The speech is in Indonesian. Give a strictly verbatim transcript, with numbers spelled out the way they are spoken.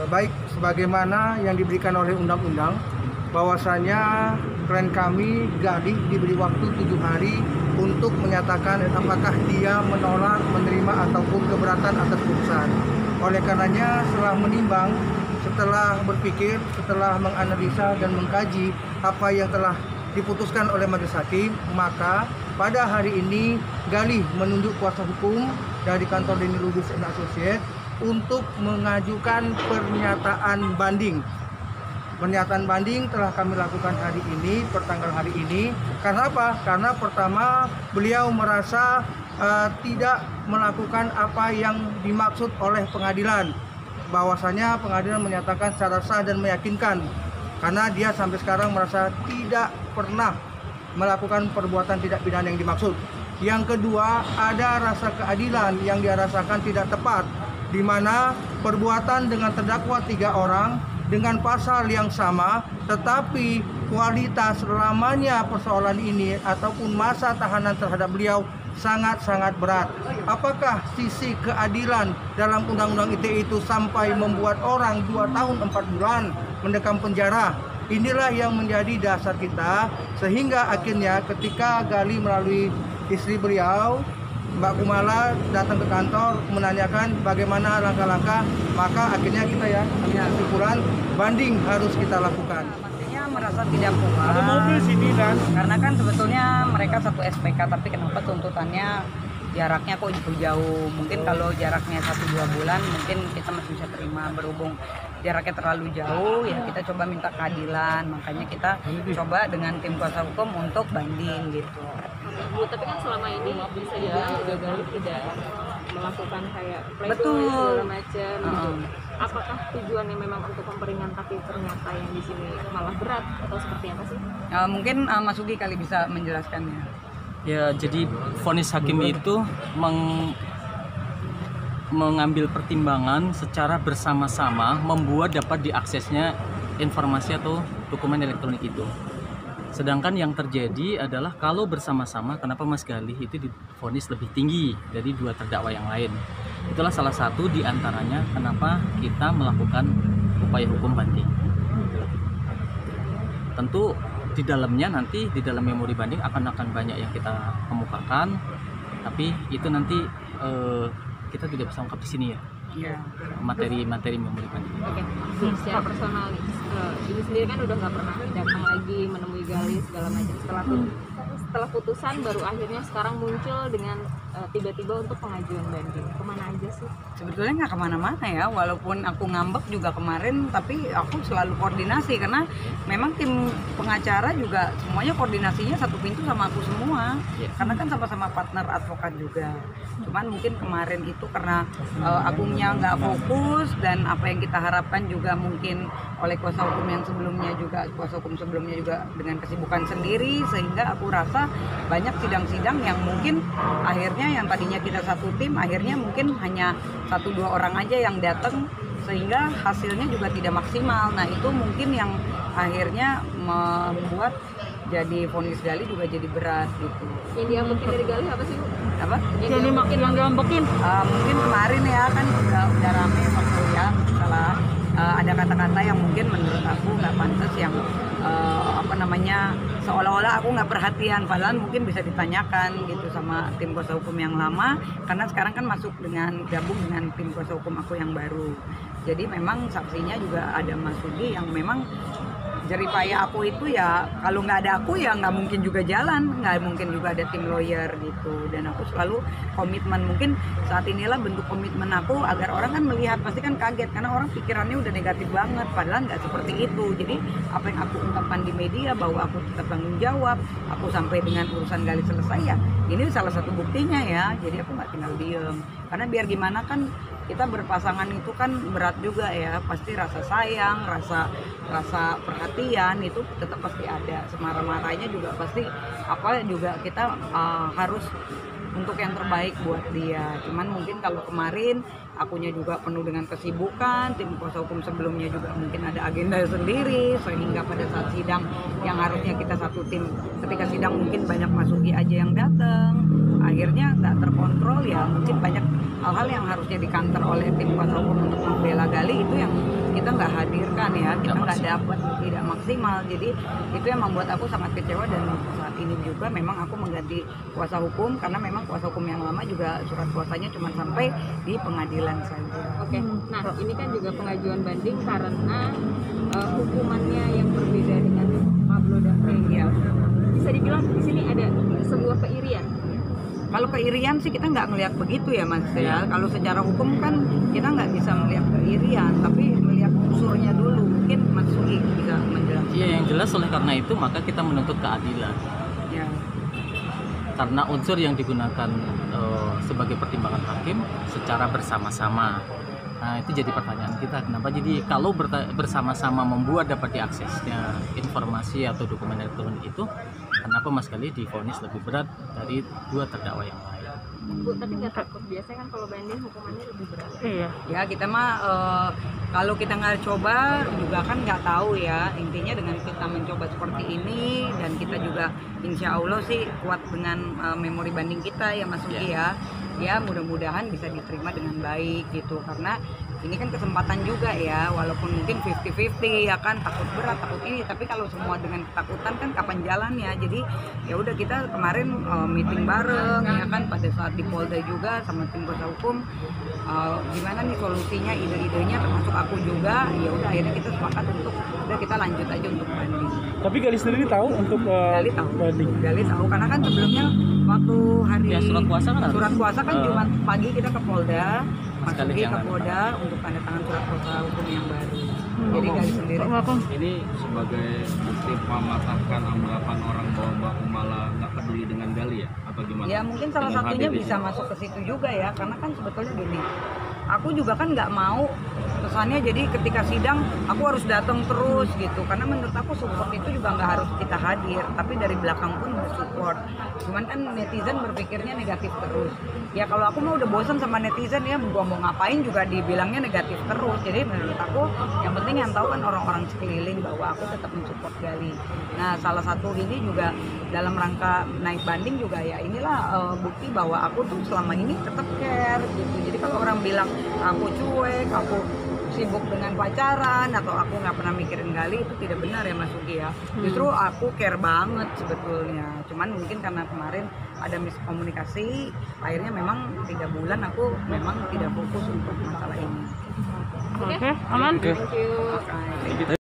baik sebagaimana yang diberikan oleh undang-undang, bahwasanya klien kami Galih diberi waktu tujuh hari untuk menyatakan apakah dia menolak, menerima ataupun keberatan atas putusan. Oleh karenanya setelah menimbang, setelah berpikir, setelah menganalisa dan mengkaji apa yang telah diputuskan oleh majelis hakim, maka pada hari ini Galih menunjuk kuasa hukum dari kantor Denny Lubis and Associates untuk mengajukan pernyataan banding. Pernyataan banding telah kami lakukan hari ini, pertanggal hari ini. Karena apa? Karena pertama, beliau merasa uh, tidak melakukan apa yang dimaksud oleh pengadilan. Bahwasanya pengadilan menyatakan secara sah dan meyakinkan. Karena dia sampai sekarang merasa tidak pernah melakukan perbuatan tidak pidana yang dimaksud. Yang kedua, ada rasa keadilan yang dia rasakan tidak tepat, di mana perbuatan dengan terdakwa tiga orang dengan pasal yang sama, tetapi kualitas lamanya persoalan ini ataupun masa tahanan terhadap beliau sangat-sangat berat. Apakah sisi keadilan dalam Undang-Undang I T E itu sampai membuat orang dua tahun empat bulan mendekam penjara? Inilah yang menjadi dasar kita, sehingga akhirnya ketika Galih melalui istri beliau, Mbak Kumala, datang ke kantor menanyakan bagaimana langkah-langkah, maka akhirnya kita ya ambil kesimpulan banding harus kita lakukan. Pastinya merasa tidak puas. Ada mobil sini kan? Karena kan sebetulnya mereka satu S P K, tapi kenapa tuntutannya jaraknya kok jauh-jauh? Mungkin kalau jaraknya satu dua bulan mungkin kita masih bisa terima, berhubung jaraknya terlalu jauh ya kita coba minta keadilan, makanya kita coba dengan tim kuasa hukum untuk banding gitu. Bu, tapi kan selama ini bisa dibilang juga Galih tidak melakukan kayak playboy Betul. segala macam gitu. Uh. Apakah tujuannya memang untuk memperingan, tapi ternyata yang di sini malah berat atau seperti apa sih? Uh, mungkin uh, Mas Ugi kali bisa menjelaskannya. Ya, jadi vonis hakim itu meng, mengambil pertimbangan secara bersama-sama membuat dapat diaksesnya informasi atau dokumen elektronik itu. Sedangkan yang terjadi adalah kalau bersama-sama, kenapa Mas Galih itu divonis lebih tinggi dari dua terdakwa yang lain. Itulah salah satu di antaranya kenapa kita melakukan upaya hukum banding. Tentu di dalamnya nanti, di dalam memori banding akan akan banyak yang kita kemukakan, tapi itu nanti eh, kita tidak bisa ungkap di sini ya. Iya. Materi-materi memori banding. Oke, okay. Secara personal nih, uh, ini sendiri kan udah nggak pernah datang lagi menemui Galih segala macam. Setelah setelah putusan baru akhirnya sekarang muncul dengan uh, tiba-tiba untuk pengajuan banding. Kemana aja sih? Sebetulnya nggak kemana-mana ya, walaupun aku ngambek juga kemarin, tapi aku selalu koordinasi karena memang tim pengacara juga semuanya koordinasinya satu pintu sama aku semua. Yeah. Karena kan sama-sama partner advokat juga. Cuman mungkin kemarin itu karena uh, agungnya nggak fokus dan apa yang kita harapkan juga mungkin oleh kuasa hukum yang sebelumnya juga kuasa hukum sebelumnya juga dengan kesibukan sendiri, sehingga aku rasa banyak sidang-sidang yang mungkin akhirnya yang tadinya kita satu tim akhirnya mungkin hanya satu dua orang aja yang datang, sehingga hasilnya juga tidak maksimal. Nah itu mungkin yang akhirnya membuat jadi vonis Galih juga jadi berat gitu. Yang diambekin dari Galih apa sih, Bu? Apa? Yang diambekin, yang diambekin. Uh, mungkin kemarin ya kan udah, udah rame waktu ya salah uh, ada kata-kata yang mungkin menurut aku nggak pantas, yang uh, apa namanya seolah-olah aku nggak perhatian, padahal mungkin bisa ditanyakan gitu sama tim kuasa hukum yang lama, karena sekarang kan masuk dengan gabung dengan tim kuasa hukum aku yang baru. Jadi memang saksinya juga ada Mas Ugi yang memang jeripaya aku itu ya, kalau nggak ada aku ya nggak mungkin juga jalan, nggak mungkin juga ada tim lawyer gitu. Dan aku selalu komitmen, mungkin saat inilah bentuk komitmen aku agar orang kan melihat, pasti kan kaget karena orang pikirannya udah negatif banget, padahal nggak seperti itu. Jadi apa yang aku ungkapkan di media bahwa aku tetap tanggung jawab, aku sampai dengan urusan Galih selesai ya, ini salah satu buktinya ya. Jadi aku nggak tinggal diem, karena biar gimana kan kita berpasangan itu kan berat juga ya, pasti rasa sayang, rasa rasa perhatian itu tetap pasti ada, semarah-marahnya juga pasti apa juga kita uh, harus untuk yang terbaik buat dia. Cuman mungkin kalau kemarin akunya juga penuh dengan kesibukan, tim kuasa hukum sebelumnya juga mungkin ada agenda sendiri, sehingga pada saat sidang yang harusnya kita satu tim, ketika sidang mungkin banyak Mas Ugi aja yang datang, akhirnya nggak terkontrol, ya mungkin banyak hal-hal yang harusnya dikantor oleh tim kuasa hukum untuk membela Gali itu yang kita nggak hadirkan ya, kita nggak dapat, tidak maksimal. Jadi itu yang membuat aku sangat kecewa, dan saat ini juga memang aku mengganti kuasa hukum karena memang kuasa hukum yang lama juga surat kuasanya cuma sampai di pengadilan saja. Oke, nah ini kan juga pengajuan banding karena uh, hukumannya yang berbeda dengan Pablo dan Rey. Ya. Bisa dibilang di sini ada sebuah keirian. Kalau keirian sih kita nggak melihat begitu ya Mas ya. Kalau secara hukum kan kita nggak bisa melihat keirian, tapi melihat unsurnya dulu. Mungkin Mas Sugi bisa menjelaskan. Iya, yang jelas oleh karena itu maka kita menuntut keadilan. Ya. Karena unsur yang digunakan uh, sebagai pertimbangan hakim secara bersama-sama. Nah, itu jadi pertanyaan kita, kenapa jadi kalau berta- bersama-sama membuat dapat diaksesnya informasi atau dokumen elektronik itu, kenapa Mas Gali divonis lebih berat dari dua terdakwa yang lain? Bu, tapi nggak takut, biasanya kan kalau banding hukumannya lebih berat. Iya. Ya kita mah uh, kalau kita nggak coba juga kan nggak tahu ya. Intinya dengan kita mencoba seperti ini dan kita juga insya Allah sih kuat dengan uh, memori banding kita ya Mas Uki ya. Ya mudah-mudahan bisa diterima dengan baik gitu, karena ini kan kesempatan juga ya, walaupun mungkin fifty fifty ya kan, takut berat takut ini, tapi kalau semua dengan ketakutan kan kapan jalannya. Jadi ya udah kita kemarin uh, meeting bareng ya kan pada saat di Polda juga sama tim kuasa hukum, uh, gimana nih solusinya, ide-idenya termasuk aku juga. Ya udah akhirnya kita sepakat untuk udah kita lanjut aja untuk banding. Tapi Gali sendiri tahu untuk uh, Gali tahu, banding. Gali tahu karena kan sebelumnya waktu hari Ya, surat kuasa kan harus. surat kuasa kan Uh, Jumat pagi kita ke Polda, Mas Gali masuki ke jangan Polda untuk tanda tangan surat kuasa hukum yang baru. Jadi Gali sendiri. Ini sebagai bukti mematahkan anggapan orang bahwa Mbak Kumala nggak peduli dengan Gali ya, atau gimana? Ya mungkin salah Dengan satunya hadir di bisa sini. masuk ke situ juga ya, karena kan sebetulnya gini, aku juga kan nggak mau kesannya jadi ketika sidang aku harus datang terus gitu, karena menurut aku support itu juga nggak harus kita hadir, tapi dari belakang pun support. Cuman kan netizen berpikirnya negatif terus. Ya kalau aku mau udah bosan sama netizen ya, gua mau ngapain juga dibilangnya negatif terus. Jadi menurut aku yang penting yang tahu kan orang-orang sekeliling bahwa aku tetap mensupport Gali. Nah salah satu ini juga dalam rangka naik banding juga ya inilah uh, bukti bahwa aku tuh selama ini tetap care gitu. Jadi kalau orang bilang aku cuek, aku sibuk dengan pacaran atau aku nggak pernah mikirin Gali, itu tidak benar ya Mas Ugi ya. Justru aku care banget sebetulnya. Cuman mungkin karena kemarin ada miskomunikasi, akhirnya memang tiga bulan aku memang tidak fokus untuk masalah ini. Oke, aman. Oke. Thank you. Oke.